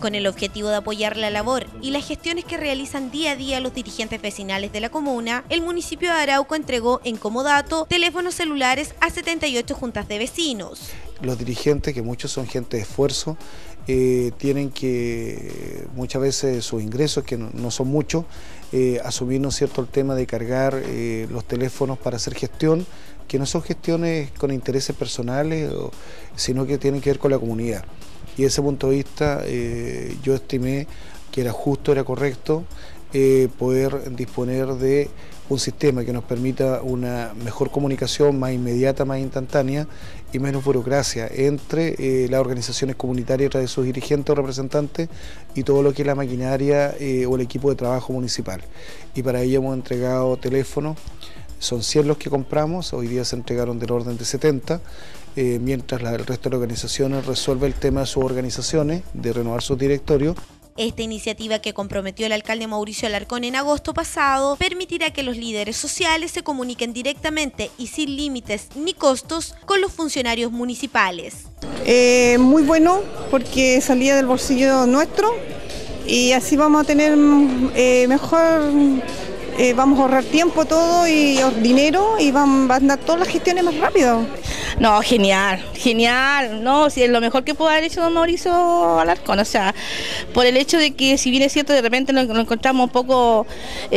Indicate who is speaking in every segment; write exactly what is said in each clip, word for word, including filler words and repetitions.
Speaker 1: Con el objetivo de apoyar la labor y las gestiones que realizan día a día los dirigentes vecinales de la comuna, el municipio de Arauco entregó en comodato teléfonos celulares a setenta y ocho juntas de vecinos.
Speaker 2: Los dirigentes, que muchos son gente de esfuerzo, eh, tienen que muchas veces sus ingresos, que no, no son muchos, eh, asumir, ¿no es cierto?, el tema de cargar eh, los teléfonos para hacer gestión, que no son gestiones con intereses personales, o, sino que tienen que ver con la comunidad. Y desde ese punto de vista eh, yo estimé que era justo, era correcto eh, poder disponer de un sistema que nos permita una mejor comunicación, más inmediata, más instantánea y menos burocracia entre eh, las organizaciones comunitarias a través de sus dirigentes o representantes y todo lo que es la maquinaria eh, o el equipo de trabajo municipal. Y para ello hemos entregado teléfonos. Son cien los que compramos, hoy día se entregaron del orden de setenta, eh, mientras la, el resto de las organizaciones resuelve el tema de sus organizaciones, de renovar sus directorios.
Speaker 1: Esta iniciativa, que comprometió el alcalde Mauricio Alarcón en agosto pasado, permitirá que los líderes sociales se comuniquen directamente y sin límites ni costos con los funcionarios municipales.
Speaker 3: Eh, muy bueno, porque salía del bolsillo nuestro y así vamos a tener eh, mejor... Eh, vamos a ahorrar tiempo todo y dinero y van, van a andar todas las gestiones más rápido.
Speaker 4: No, genial, genial, no, si es lo mejor que puede haber hecho don Mauricio Alarcón, o sea, por el hecho de que, si bien es cierto, de repente nos, nos encontramos un poco,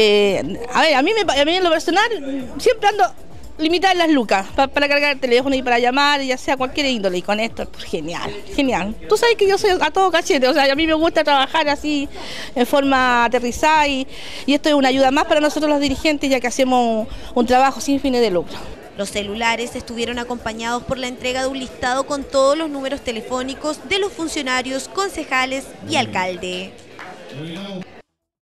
Speaker 4: eh, a ver, a mí, me, a mí en lo personal siempre ando limitada en las lucas para, para cargar el teléfono y para llamar, ya sea cualquier índole, y con esto, pues genial, genial. Tú sabes que yo soy a todo cachete, o sea, a mí me gusta trabajar así, en forma aterrizada, y, y esto es una ayuda más para nosotros los dirigentes, ya que hacemos un, un trabajo sin fines de lucro.
Speaker 1: Los celulares estuvieron acompañados por la entrega de un listado con todos los números telefónicos de los funcionarios, concejales y alcalde.